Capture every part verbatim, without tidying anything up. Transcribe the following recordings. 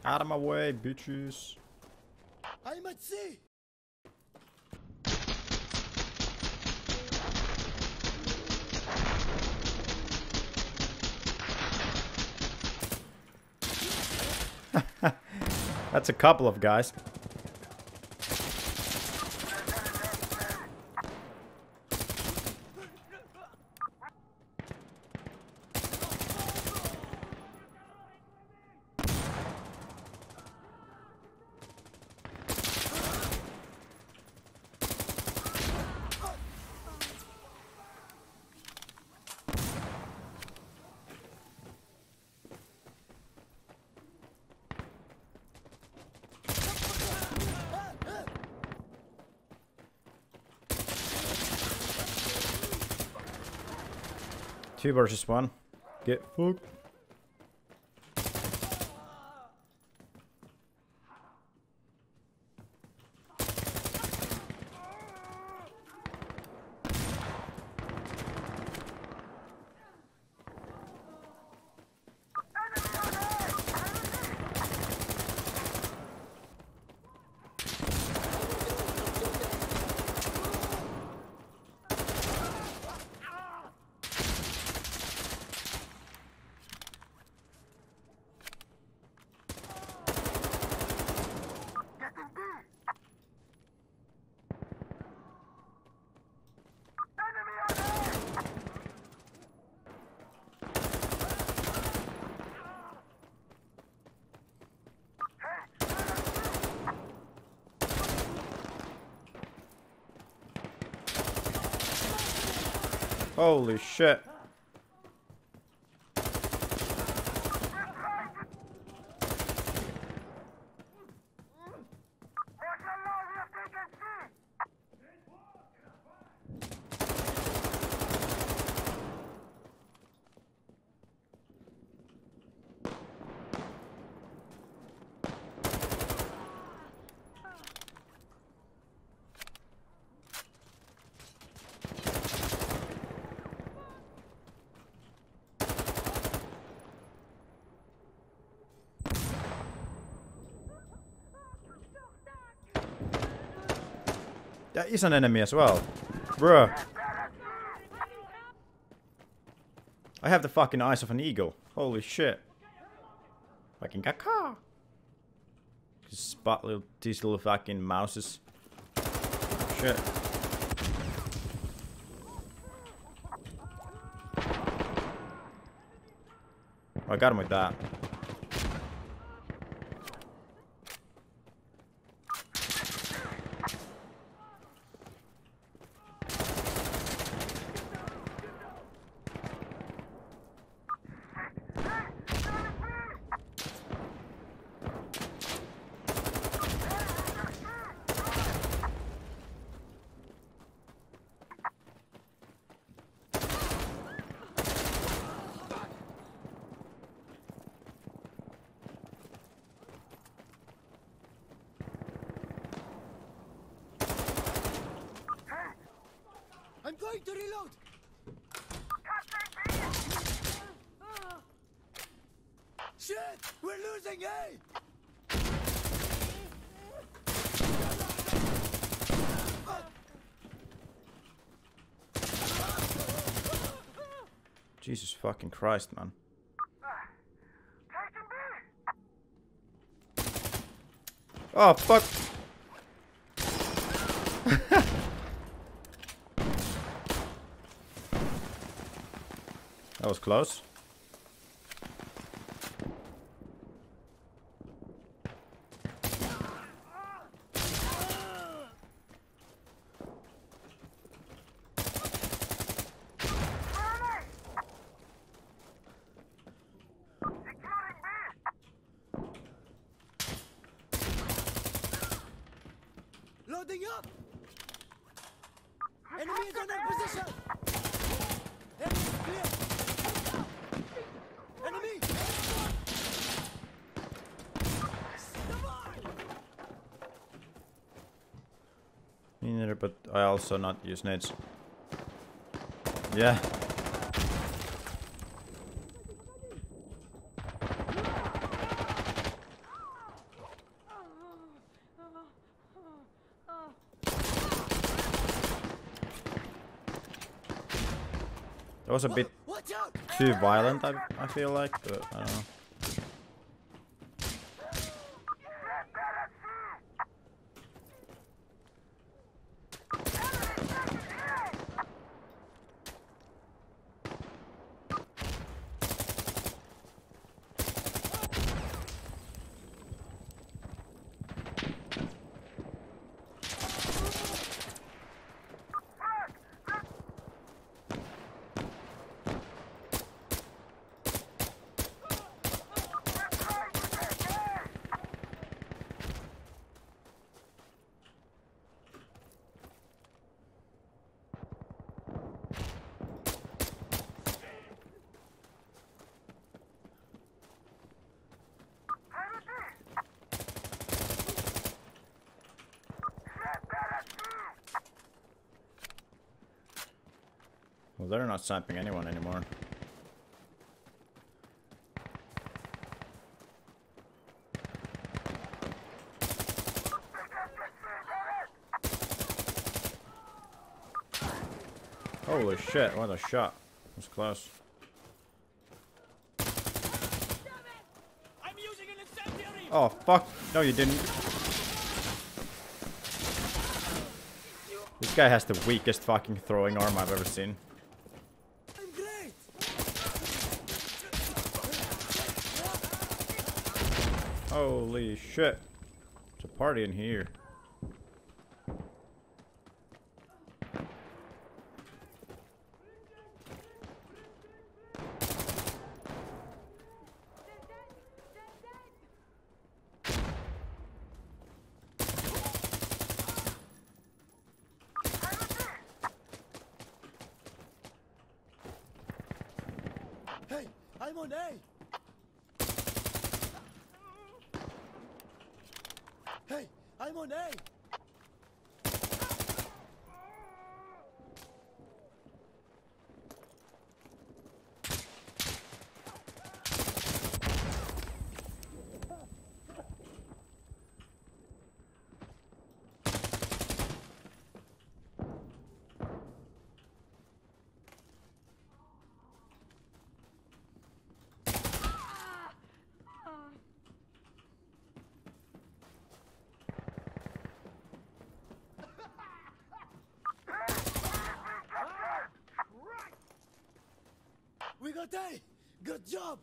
Out of my way, bitches. I'm at sea. That's a couple of guys. Two versus one. Get fucked. Holy shit. That is an enemy as well. Bruh. I have the fucking eyes of an eagle. Holy shit. Fucking caca. Just spot little, these little fucking mouses. Shit. Oh, I got him with that. I'm going to reload. Shit! We're losing A! Jesus fucking Christ, man. Oh, fuck. That was close. Loading up! Enemy is on our position! Enemy is clear! Enemy! Me neither, but I also not use nades. Yeah. That was a bit Watch out! too violent, I, I feel like, but I don't know. Well, they're not sniping anyone anymore. Holy shit, what a shot. That was close. I'm using an incendiary! Oh, fuck. No, you didn't. This guy has the weakest fucking throwing arm I've ever seen. I'm great! Holy shit. It's a party in here. Hey, I'm on A! Hey, I'm on A! We got A! Good job!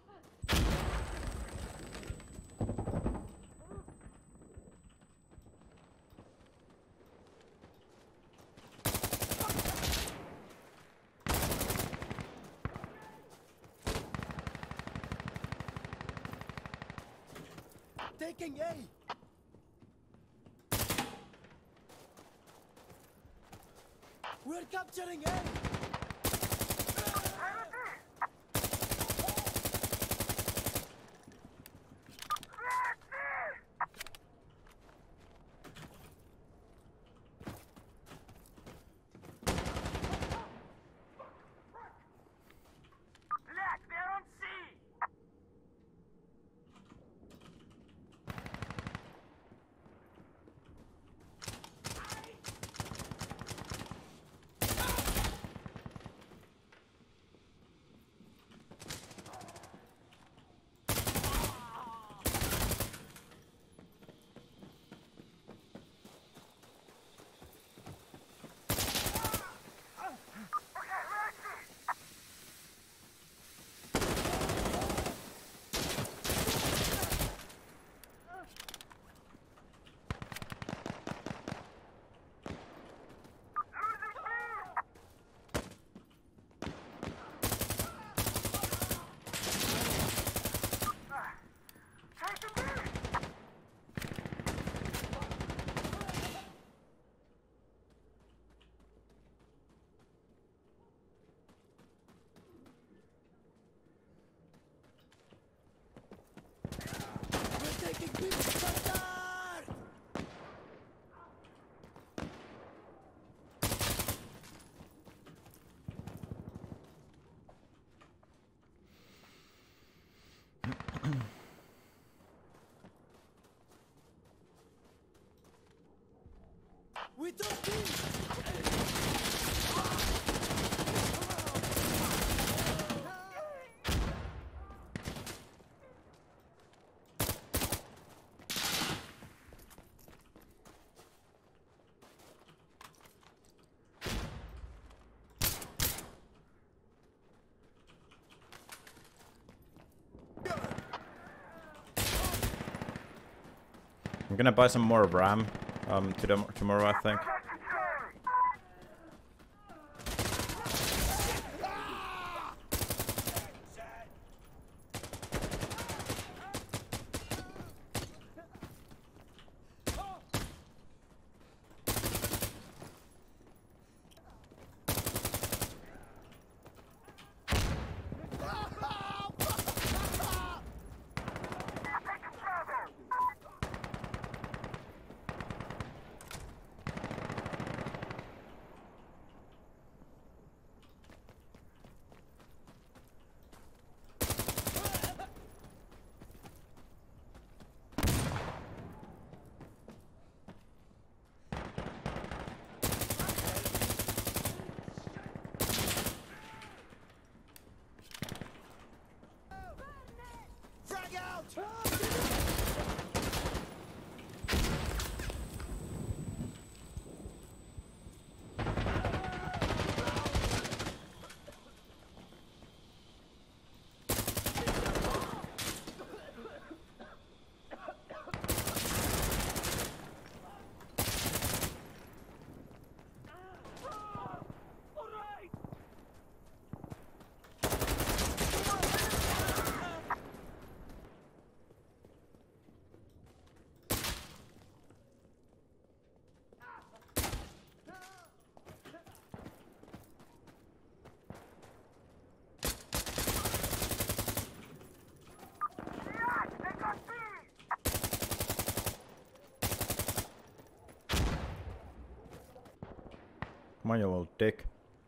Taking A! We're capturing A! We're taking B! Surrender! We took B! I'm gonna buy some more RAM um, to them tomorrow, I think. Frag out! Come on, you little dick.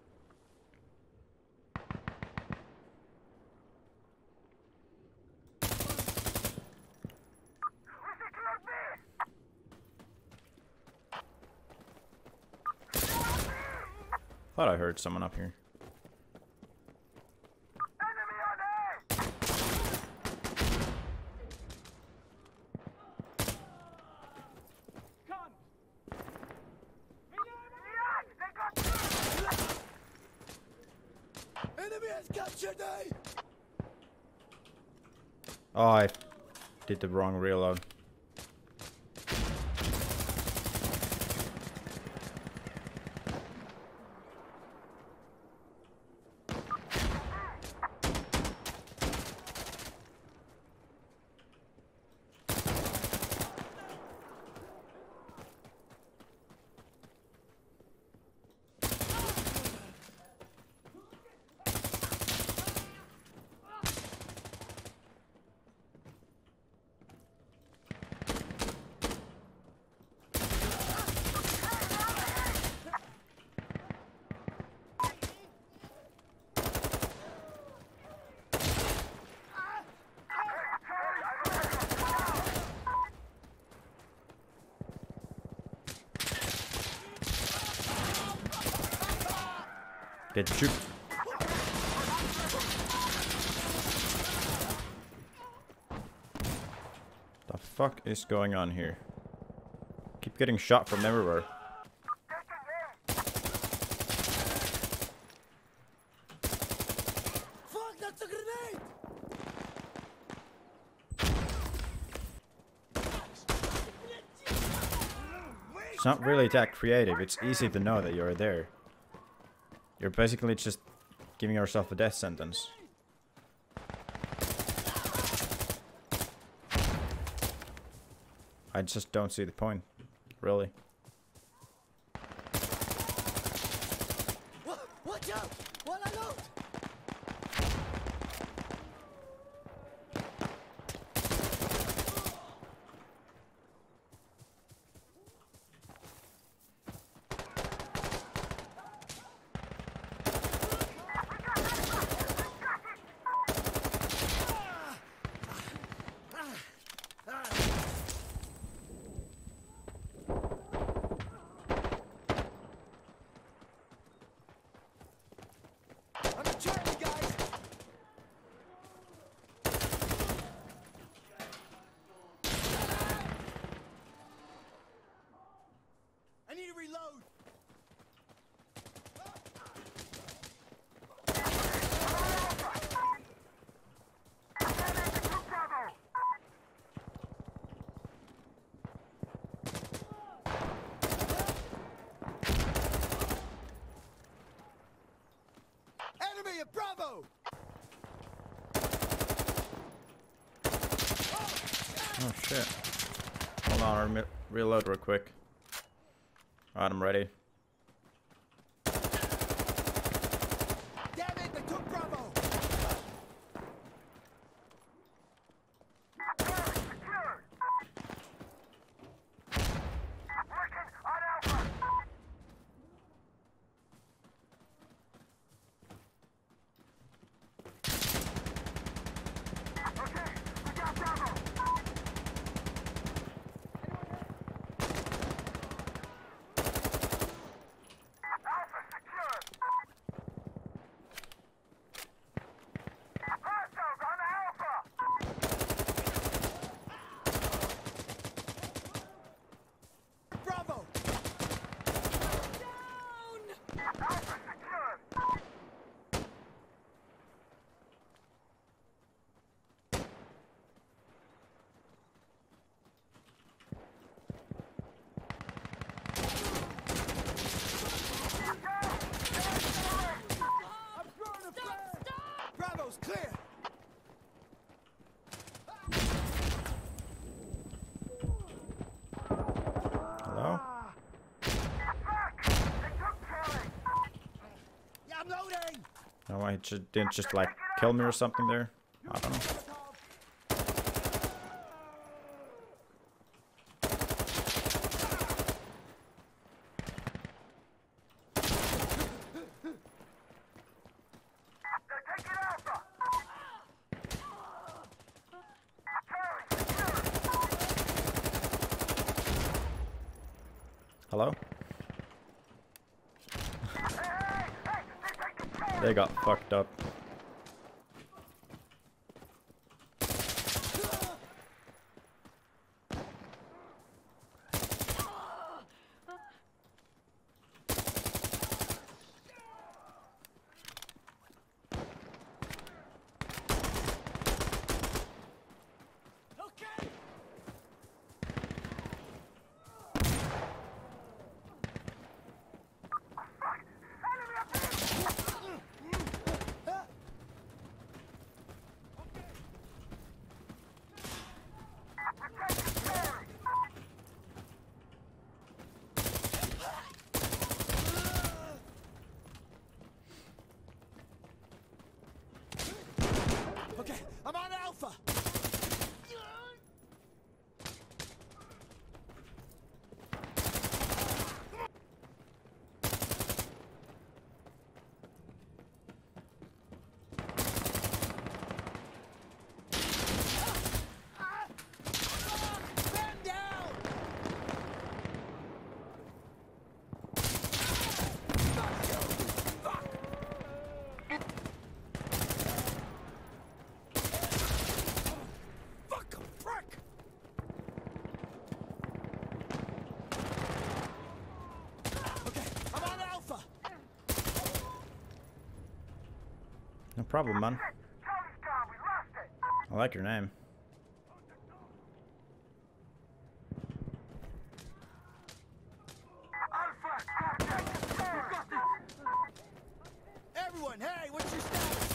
Thought I heard someone up here. Enemy has captured A! Oh, I did the wrong reload. Get shoot. The fuck is going on here? Keep getting shot from everywhere. Fuck, that's a grenade! It's not really that creative. It's easy to know that you're there. You're basically just giving yourself a death sentence. I just don't see the point, really. Wa- Watch out! While I load! I'm Bravo! Oh shit. Hold on, I'll re reload real quick. Alright, I'm ready. Damn it, they took Bravo! Bravo! Bravo's clear! Hello? Yeah, I'm loading! No, I ju didn't just like kill me or something there. I don't know. Hello? They got fucked up. Okay! Okay, I'm on Alpha! Man down! Fuck a prick! Okay, I'm on Alpha! No problem, man. I like your name. Everyone, hey, what's your status?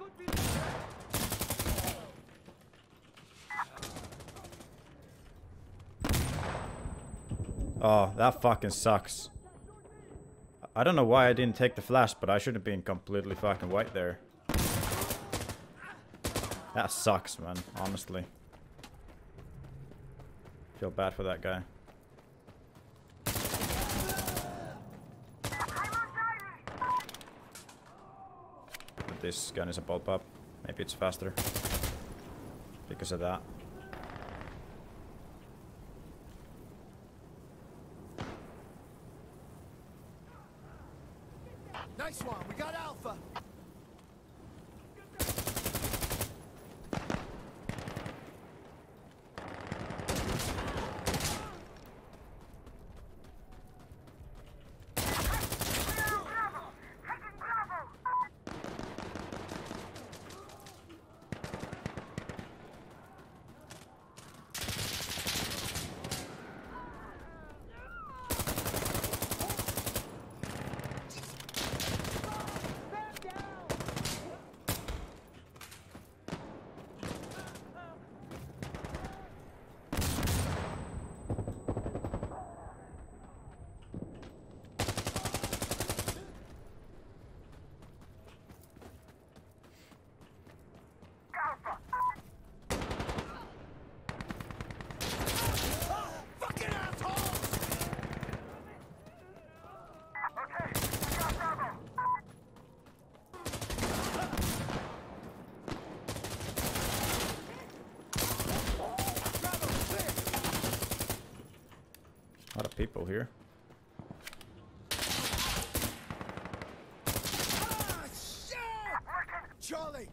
Oh, that fucking sucks. I don't know why I didn't take the flash, but I should have been completely fucking white there. That sucks, man, honestly. Feel bad for that guy. But this gun is a bullpup. Maybe it's faster. Because of that. Nice one, we got Alpha! A lot of people here. Ah, shit! Charlie!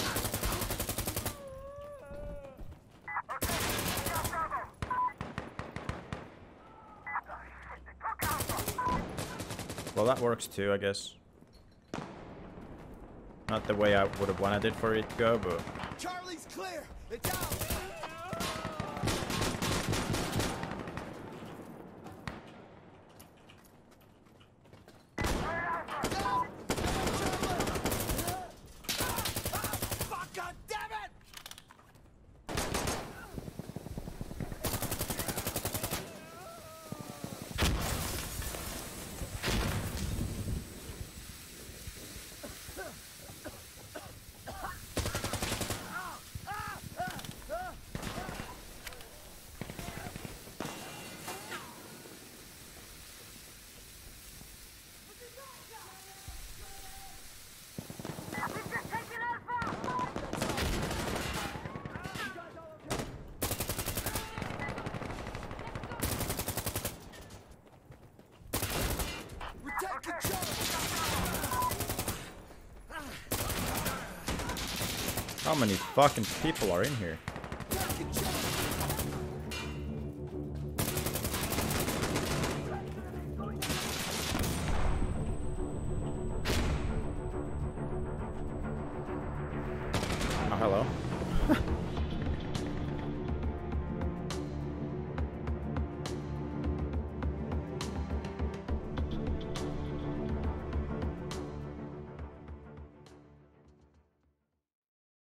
Well, that works too, I guess. Not the way I would have wanted it for it to go, but... Charlie's clear! It's out! No! Charlie! Ah, fuck, God damn it! We're taking Charlie! How many fucking people are in here? Taking Charlie! Oh, hello.